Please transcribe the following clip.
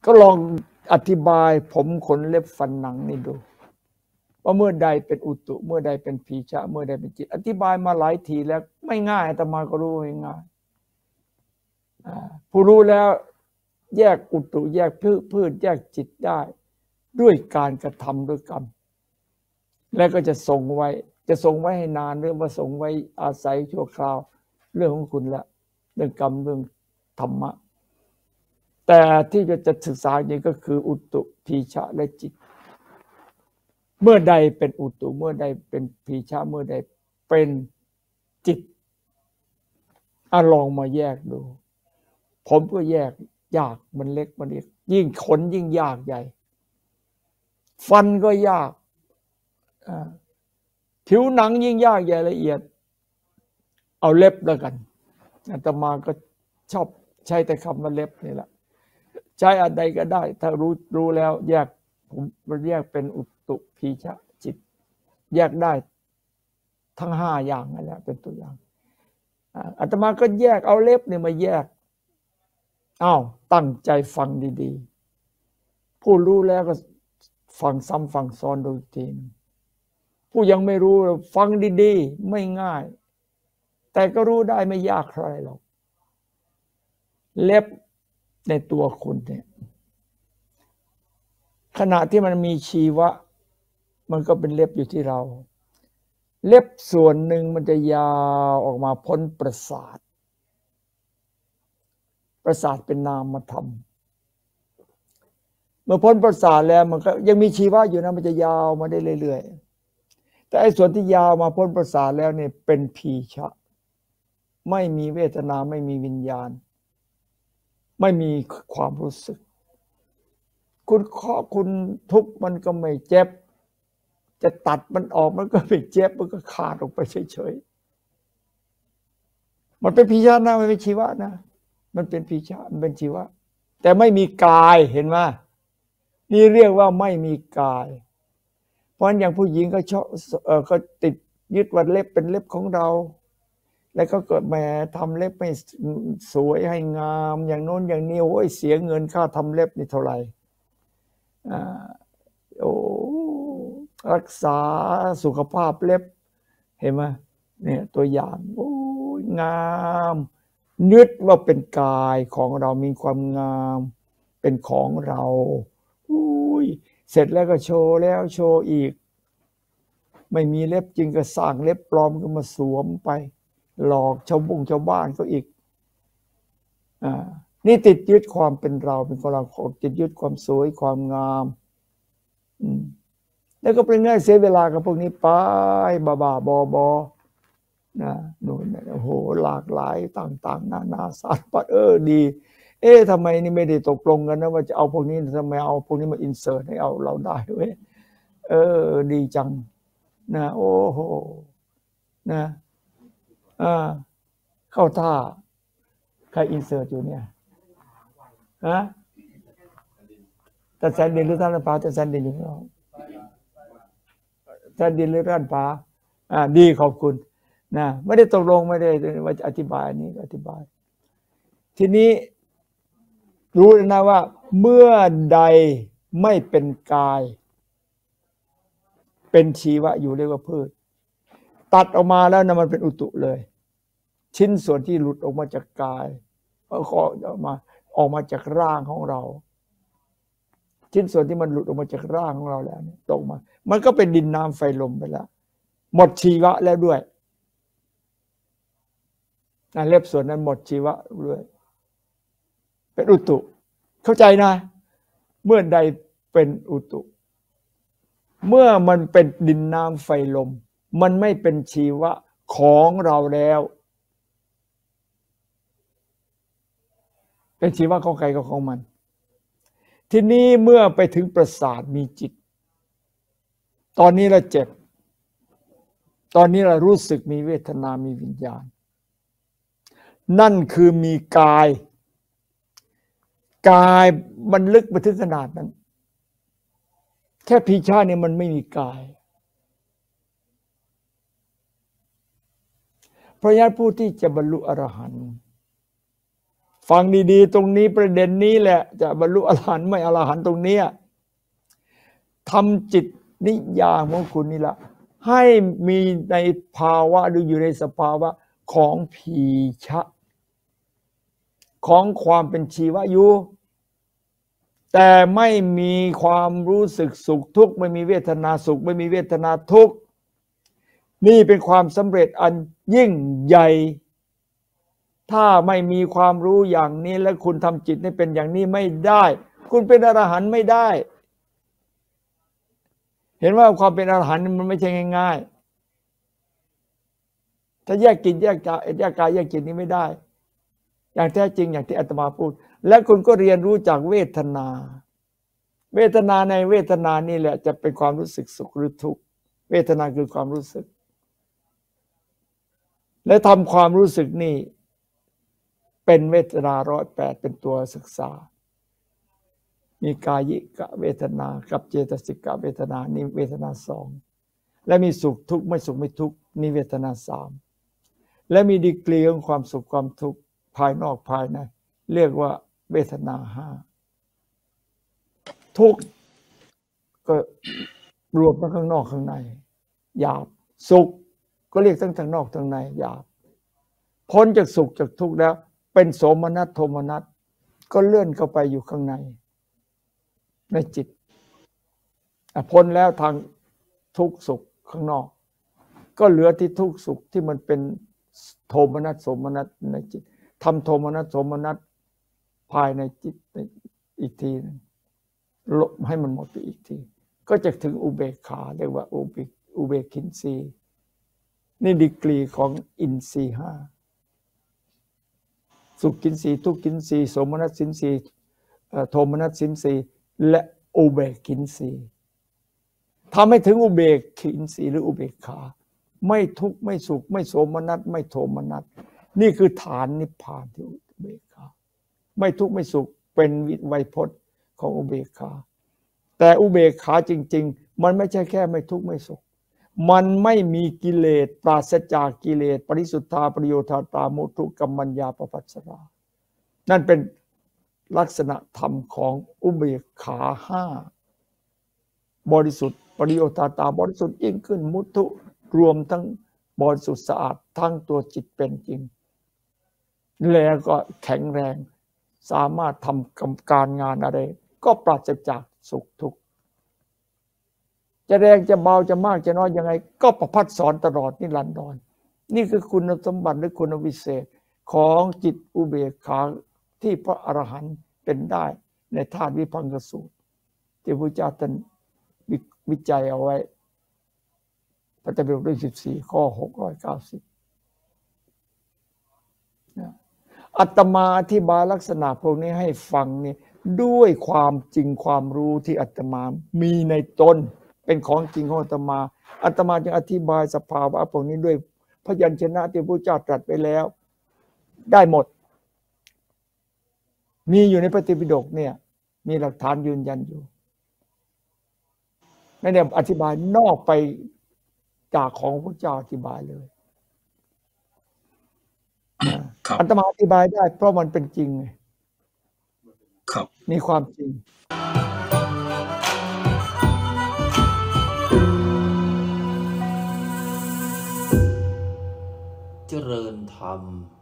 ก็ลองอธิบายผมขนเล็บฟันหนังนี่ดูว่าเมื่อใดเป็นอุตุเมื่อใดเป็นพีชะเมื่อใดเป็นจิตอธิบายมาหลายทีแล้วไม่ง่ายอาตมาก็รู้ไม่ง่ายผู้รู้แล้วแยกอุตุแยกพืชแยกจิตได้ด้วยการกระทำด้วยกรรมแล้วก็จะทรงไว้ให้นานหรือว่าทรงไว้อาศัยชั่วคราวเรื่องของคุณละเรื่องกรรมเรื่องธรรมะแต่ที่จะศึกษาอย่างก็คืออุตุพีชะและจิตเมื่อใดเป็นอุตุเมื่อใดเป็นพีชะเมื่อใดเป็นจิตลองมาแยกดูผมก็แยกยากมันเล็กมันเล็กยิ่งขนยิ่งยากใหญ่ฟันก็ยากผิวหนังยิ่งยากใหญ่ละเอียดเอาเล็บแล้วกันอาตมาก็ชอบใช้แต่คำว่าเล็บนี่แหละใช้อะไรก็ได้ถ้ารู้แล้วแยกผมแยกเป็นอุตุพีชะจิตแยกได้ทั้ง5อย่างนั่นแหละเป็นตัวอย่างอาตมาก็แยกเอาเล็บเนี่ยมาแยกตั้งใจฟังดีๆผู้รู้แล้วก็ฟังซ้ำฟังซ้อนดูอีกทีนึงผู้ยังไม่รู้ฟังดีๆไม่ง่ายแต่ก็รู้ได้ไม่ยากเท่าไหร่หรอกเล็บในตัวคุณเนี่ยขณะที่มันมีชีวะมันก็เป็นเล็บอยู่ที่เราเล็บส่วนหนึ่งมันจะยาวออกมาพ้นประสาทเป็นนามธรรมเมื่อพ้นประสาทแล้วมันก็ยังมีชีวะอยู่นะมันจะยาวมาได้เรื่อยๆแต่ไอ้ส่วนที่ยาวมาพ้นประสาทแล้วเนี่ยเป็นพีชะไม่มีเวทนาไม่มีวิญญาณไม่มีความรู้สึกคุณเคาะคุณทุบมันก็ไม่เจ็บจะตัดมันออกมันก็ไม่เจ็บมันก็ขาดออกไปเฉยๆมันเป็นพีชะนะมันเป็นชีวะนะมันเป็นพีชะมันเป็นชีวะแต่ไม่มีกายเห็นไหมนี่เรียกว่าไม่มีกายเพราะฉะนั้นอย่างผู้หญิงก็ชอบก็ติดยึดว่าเล็บเป็นเล็บของเราแล้วก็เกิดแหมทำเล็บไม่สวยให้งามอย่างโน้นอย่างนี้โอ้ยเสียเงินค่าทำเล็บนี่เท่าไหร่รักษาสุขภาพเล็บเห็นไหมเนี่ยตัวอย่างโอ้ยงามยึดว่าเป็นกายของเรามีความงามเป็นของเราเสร็จแล้วก็โชว์แล้วโชว์อีกไม่มีเล็บจริงก็สร้างเล็บปลอมก็มาสวมไปหลอกชาวบ้านเขาอีกนี่ติดยึดความเป็นเราเป็นของเราติดยึดความสวยความงามแล้วก็เป็นง่ายเสียเวลากับพวกนี้ไปบ้าบอนะนู่นโอ้โหหลากหลายต่างๆนานาสารพัดดีทำไมนี่ไม่ได้ตกลงกันนะว่าจะเอาพวกนี้ทำไมเอาพวกนี้มาอินเสิร์ตให้เอาเราได้เว้ยดีจังนะโอ้โหนะเข้าท่าใครอินเสิร์ตอยู่เนี่ยท่านแสนดินหรือท่านฟ้าท่านแสนดินอยู่แล้วท่านดินหรือท่านฟ้าดีขอบคุณนะไม่ได้ตกลงไม่ได้ว่าจะอธิบายนี้อธิบายทีนี้รู้นะว่าเมื่อใดไม่เป็นกายเป็นชีวะอยู่เรียกว่าพืชตัดออกมาแล้วนะมันเป็นอุตุเลยชิ้นส่วนที่หลุดออกมาจากกายออกมาจากร่างของเราชิ้นส่วนที่มันหลุดออกมาจากร่างของเราแล้วเนี่ยตกมามันก็เป็นดินน้ำไฟลมไปแล้วหมดชีวะแล้วด้วยเล็บส่วนนั้นหมดชีวะด้วยเป็นอุตุเข้าใจนะเมื่อใดเป็นอุตุเมื่อมันเป็นดินน้ำไฟลมมันไม่เป็นชีวะของเราแล้วเป็นชีวะของใครก็ของมันทีนี้เมื่อไปถึงประสาทมีจิตตอนนี้เราเจ็บตอนนี้เรารู้สึกมีเวทนามีวิญญาณนั่นคือมีกายมันลึกไปถึงขนาดนั้นแค่พีชาเนี่ยมันไม่มีกายเพราะฉะนั้นผู้ที่จะบรรลุอรหันต์ฟังดีๆตรงนี้ประเด็นนี้แหละจะบรรลุอรหันต์ไม่อรหันต์ตรงเนี้ยทำจิตนิยามของคุณนี่ละให้มีในภาวะหรืออยู่ในสภาวะของผีชะของความเป็นชีวะอยู่แต่ไม่มีความรู้สึกสุขทุกข์ไม่มีเวทนาสุขไม่มีเวทนาทุกข์นี่เป็นความสำเร็จอันยิ่งใหญ่ถ้าไม่มีความรู้อย่างนี้และคุณทำจิตให้เป็นอย่างนี้ไม่ได้คุณเป็นอรหันต์ไม่ได้เห็นว่าความเป็นอรหันต์มันไม่ใช่ง่ายๆถ้าแยกจิตแยกกายแยกจิตนี้ไม่ได้อย่างแท้จริงอย่างที่อาตมาพูดและคุณก็เรียนรู้จากเวทนาเวทนาในเวทนานี่แหละจะเป็นความรู้สึกสุขหรือทุกข์เวทนาคือความรู้สึกและทำความรู้สึกนี่เป็นเวทนา108เป็นตัวศึกษามีกายิกเวทนากับเจตสิกเวทนานี่เวทนา2และมีสุขทุกข์ไม่สุขไม่ทุกข์นี่เวทนา3และมีดีกรีของความสุขความทุกข์ภายนอกภายในเรียกว่าเวทนา5ทุกข์ก็รวมทั้งข้างนอกข้างในหยาบสุขก็เรียกทั้งทางนอกทางในหยาบพ้นจากสุขจากทุกข์แล้วเป็นโสมนัสโทมนัสก็เลื่อนเข้าไปอยู่ข้างในจิตพ้นแล้วทางทุกข์สุขข้างนอกก็เหลือที่ทุกข์สุขที่มันเป็นโทมนัสโสมนัสในจิตทำโทมนัสโสมนัสภายในจิตอีกทีนึงลบให้มันหมดไปอีกทีก็จะถึงอุเบกขาเรียกว่าอุเบกินรีนี่ดีกรีของอินทรีย์5สุขกินรีทุกขินรีโสมนัสสินรีโทมนัสสินรีและอุเบกินรีทำให้ถึงอุเบกินรีหรืออุเบกขาไม่ทุกข์ไม่สุขไม่โสมนัสไม่โทมนัสนี่คือฐานนิพพานที่อุเบกขาไม่ทุกข์ไม่สุขเป็นไวยพจน์ของอุเบกขาแต่อุเบกขาจริงๆมันไม่ใช่แค่ไม่ทุกข์ไม่สุขมันไม่มีกิเลสปราศจากกิเลสปริสุทธาประโยชน์ตามุทุกัมมัญญาปปัสสรานั่นเป็นลักษณะธรรมของอุเบกขา5บริสุทธิ์ประโยชน์ตาบริสุทธิ์ยิ่งขึ้นมุทุรวมทั้งบริสุทธิ์สะอาดทั้งตัวจิตเป็นจริงแล้วก็แข็งแรงสามารถทำการงานอะไรก็ปราศจากสุขทุกข์จะแรงจะเบาจะมากจะน้อยยังไงก็ประพัดสอนตลอดนิรันดรนี่คือคุณสมบัติหรือคุณวิเศษของจิตอุเบกขาที่พระอรหันต์เป็นได้ในธาตุวิภังคสูตรที่พระเจ้าท่านวิจัยเอาไว้พระไตรปิฎกเล่ม14ข้อ690อาตมาอธิบายลักษณะพวกนี้ให้ฟังนี่ด้วยความจริงความรู้ที่อาตมามีในตนเป็นของจริงของอาตมาจึงอธิบายสภาวะพวกนี้ด้วยพยัญชนะที่พระเจ้าตรัสไว้แล้วได้หมดมีอยู่ในพระไตรปิฎกเนี่ยมีหลักฐานยืนยันอยู่ไม่ได้อธิบายนอกไปจากของพระเจ้าอธิบายเลยอาตมาอธิบายได้เพราะมันเป็นจริงไงมีความจริงเจริญธรรม